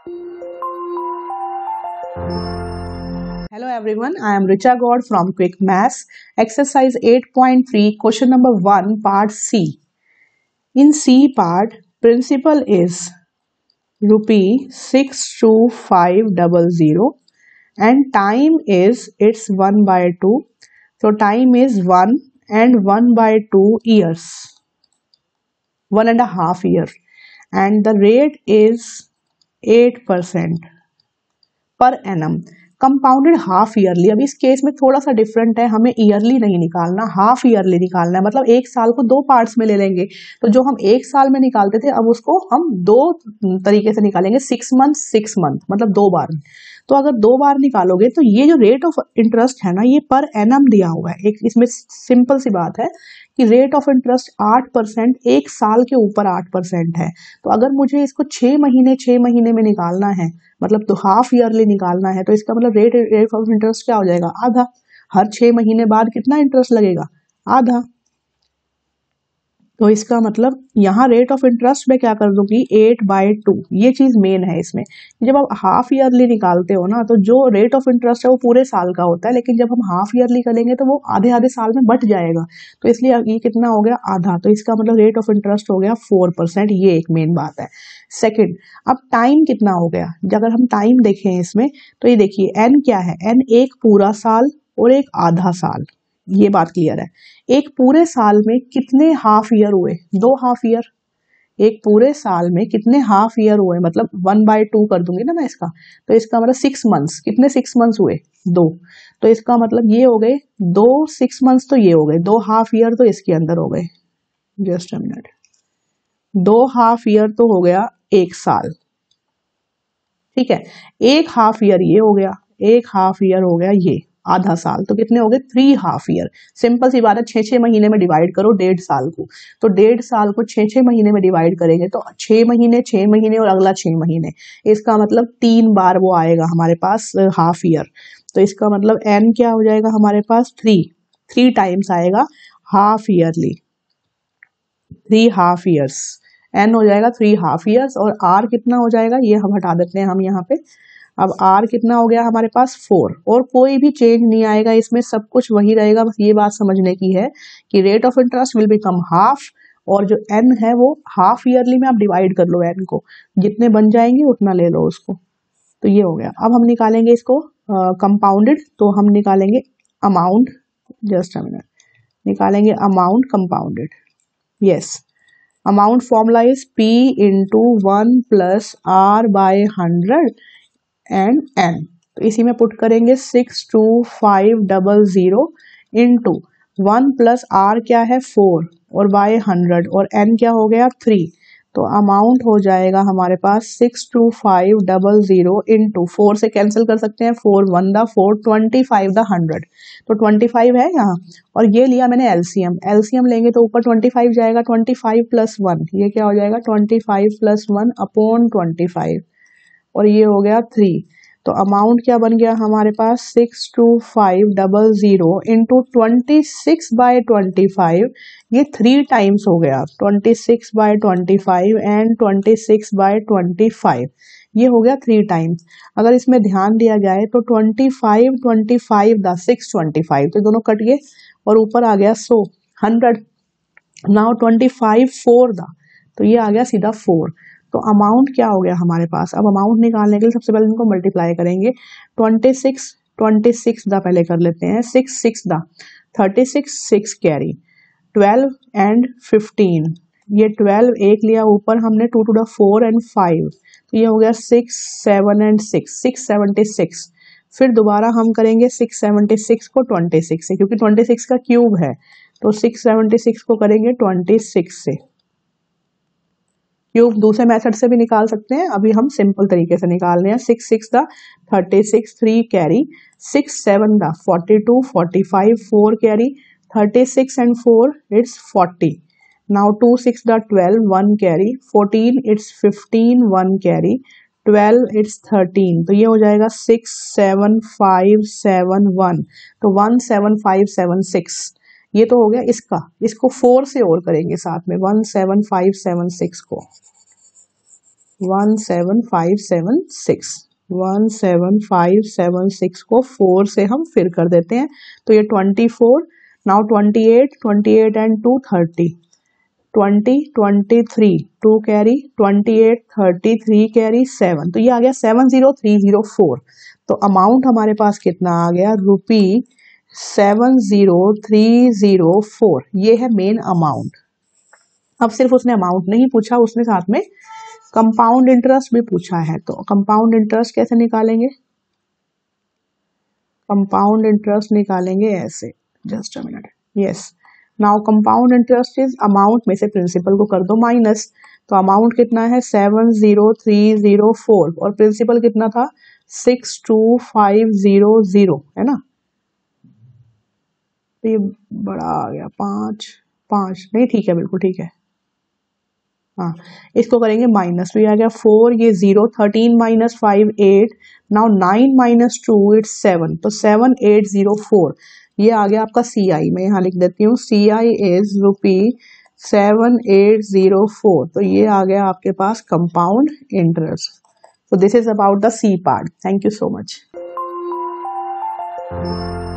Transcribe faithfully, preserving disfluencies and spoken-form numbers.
Hello everyone, I am Richa God from Quick Maths. Exercise eight point three, question number one, part C. In C part, principal is rupee six two five zero zero and time is it's one by two. So time is one and one by two years, one and a half year, and the rate is eight percent पर annum. Compounded half yearly. अब इस case में थोड़ा सा different है, हमें yearly नहीं निकालना, हाफ ईयरली निकालना है. मतलब एक साल को दो पार्ट्स में ले लेंगे. तो जो हम एक साल में निकालते थे अब उसको हम दो तरीके से निकालेंगे, सिक्स मंथ सिक्स मंथ मतलब दो बार. तो अगर दो बार निकालोगे तो ये जो रेट ऑफ इंटरेस्ट है ना, ये पर एनम दिया हुआ है. एक इसमें सिंपल सी बात है कि रेट ऑफ इंटरेस्ट आठ परसेंट एक साल के ऊपर आठ परसेंट है. तो अगर मुझे इसको छह महीने छह महीने में निकालना है, मतलब तो हाफ ईयरली निकालना है, तो इसका मतलब रेट रेट ऑफ इंटरेस्ट क्या हो जाएगा, आधा. हर छह महीने बाद कितना इंटरेस्ट लगेगा, आधा. तो इसका मतलब यहाँ रेट ऑफ इंटरेस्ट में क्या कर दूंगी, एट बाई टू. ये चीज मेन है इसमें. जब आप हाफ ईयरली निकालते हो ना, तो जो रेट ऑफ इंटरेस्ट है वो पूरे साल का होता है, लेकिन जब हम हाफ ईयरली करेंगे तो वो आधे आधे साल में बट जाएगा. तो इसलिए ये कितना हो गया, आधा. तो इसका मतलब रेट ऑफ इंटरेस्ट हो गया फोर परसेंट. ये एक मेन बात है. सेकेंड, अब टाइम कितना हो गया. अगर हम टाइम देखें इसमें तो ये देखिए एन क्या है, एन एक पूरा साल और एक आधा साल. ये बात क्लियर है. एक पूरे साल में कितने हाफ ईयर हुए, दो हाफ ईयर. एक पूरे साल में कितने हाफ ईयर हुए, मतलब वन बाय टू कर दूंगी ना मैं इसका. तो इसका मतलब सिक्स मंथ्स, कितने सिक्स मंथ्स हुए, दो. तो इसका मतलब ये हो गए दो सिक्स मंथ्स, तो ये हो गए दो हाफ ईयर, तो इसके अंदर हो गए. Just a minute. दो हाफ ईयर तो हो गया एक साल, ठीक है. एक हाफ ईयर ये हो गया, एक हाफ ईयर हो गया ये आधा साल. तो कितने हो गए, थ्री हाफ ईयर. सिंपल सी बात है, छह छह महीने में डिवाइड करो डेढ़ साल को. तो डेढ़ साल को छह छह महीने में डिवाइड करेंगे तो छह महीने छह महीने और अगला छह महीने. इसका मतलब तीन बार वो आएगा हमारे पास हाफ ईयर. तो इसका मतलब एन क्या हो जाएगा हमारे पास, थ्री. थ्री टाइम्स आएगा half yearly, three half years. N हो जाएगा थ्री हाफ ईयर्स. और आर कितना हो जाएगा, ये हम हटा देते हैं हम यहाँ पे. अब आर कितना हो गया हमारे पास, फोर. और कोई भी चेंज नहीं आएगा इसमें, सब कुछ वही रहेगा. बस ये बात समझने की है कि rate of interest will become half, और जो एन है वो हाफ ईयरली में आप डिवाइड कर लो एन को, जितने बन जाएंगे उतना ले लो उसको. तो ये हो गया. अब हम निकालेंगे इसको कंपाउंडेड. uh, तो हम निकालेंगे अमाउंट. Just a minute. निकालेंगे amount compounded. Yes, amount formula is P into one plus r by hundred and n. तो इसी में पुट करेंगे six two five double zero into one plus r क्या है, फोर, और बाय हंड्रेड, और N क्या हो गया, थ्री. तो अमाउंट हो जाएगा हमारे पास six two five double zero into four से कैंसिल कर सकते हैं, four one the four, twenty five the hundred. तो ट्वेंटी फाइव है यहाँ, और ये लिया मैंने एलसीएम. एलसीएम लेंगे तो ऊपर ट्वेंटी फाइव जाएगा, ट्वेंटी फाइव प्लस वन, ये क्या हो जाएगा, twenty five plus one upon twenty five, और ये हो गया थ्री. तो अमाउंट क्या बन गया हमारे पास, six two five double zero into twenty six by twenty five. ये थ्री टाइम्स हो गया, twenty six by twenty five and twenty six by twenty five. ये हो गया थ्री टाइम्स. अगर इसमें ध्यान दिया जाए तो twenty five twenty five the six twenty five, तो दोनों कट गए और ऊपर आ गया so hundred. Now twenty five four the, तो ये आ गया सीधा फोर. तो अमाउंट क्या हो गया हमारे पास. अब अमाउंट निकालने के लिए सबसे पहले इनको मल्टीप्लाई करेंगे. ट्वेंटी सिक्स ट्वेंटी सिक्स दा पहले कर लेते हैं, six six the thirty six, six carry, twelve and fifteen. ये ट्वेल्व एक लिया ऊपर हमने, two two the four and five, तो ये हो गया six seven and six, six seventy six. फिर दोबारा हम करेंगे सिक्स सेवेंटी सिक्स को ट्वेंटी सिक्स से, क्योंकि ट्वेंटी सिक्स का क्यूब है. तो सिक्स सेवेंटी सिक्स को करेंगे ट्वेंटी सिक्स से. क्यूब दूसरे मेथड से भी निकाल सकते हैं, अभी हम सिंपल तरीके से निकाल रहे हैं. Six six the thirty six, three carry, six seven the forty two, forty five, four carry, thirty six and four it's forty. Now two six the twelve, one carry, fourteen it's fifteen, one carry, twelve it's thirteen. तो ये हो जाएगा six seven five seven one. तो one seven five seven six. ये तो हो गया इसका. इसको फोर से और करेंगे साथ में, one seven five seven six को. One seven five seven six one seven five seven six को फोर से हम फिर कर देते हैं, तो ये twenty four, now twenty eight, twenty eight and two thirty, twenty, twenty three, two carry, twenty eight, thirty three carry, seven, तो ये आ गया seven zero three zero four. तो अमाउंट हमारे पास कितना आ गया, rupee seven zero three zero four, ये है मेन अमाउंट। अब सिर्फ उसने अमाउंट नहीं पूछा, उसने साथ में कंपाउंड इंटरेस्ट भी पूछा है। तो कंपाउंड इंटरेस्ट कैसे निकालेंगे, कंपाउंड इंटरेस्ट निकालेंगे ऐसे, just a minute, yes, now compound interest is amount में से प्रिंसिपल को कर दो माइनस, तो अमाउंट कितना है seven zero three zero four और प्रिंसिपल कितना था six two five zero zero, है ना, तो ये बड़ा आ गया पाँच पाँच, नहीं ठीक है, बिल्कुल ठीक है, हाँ, इसको करेंगे माइनस, तो ये आ गया फोर, ये zero, thirteen minus five eight, now nine minus two it's seven, तो सेवन एट जीरो फोर, ये आ गया आपका सी आई। मैं यहाँ लिख देती हूँ C I is rupee seven eight zero four, तो ये आ गया आपके पास compound interest. So this is about the C part. Thank you so much.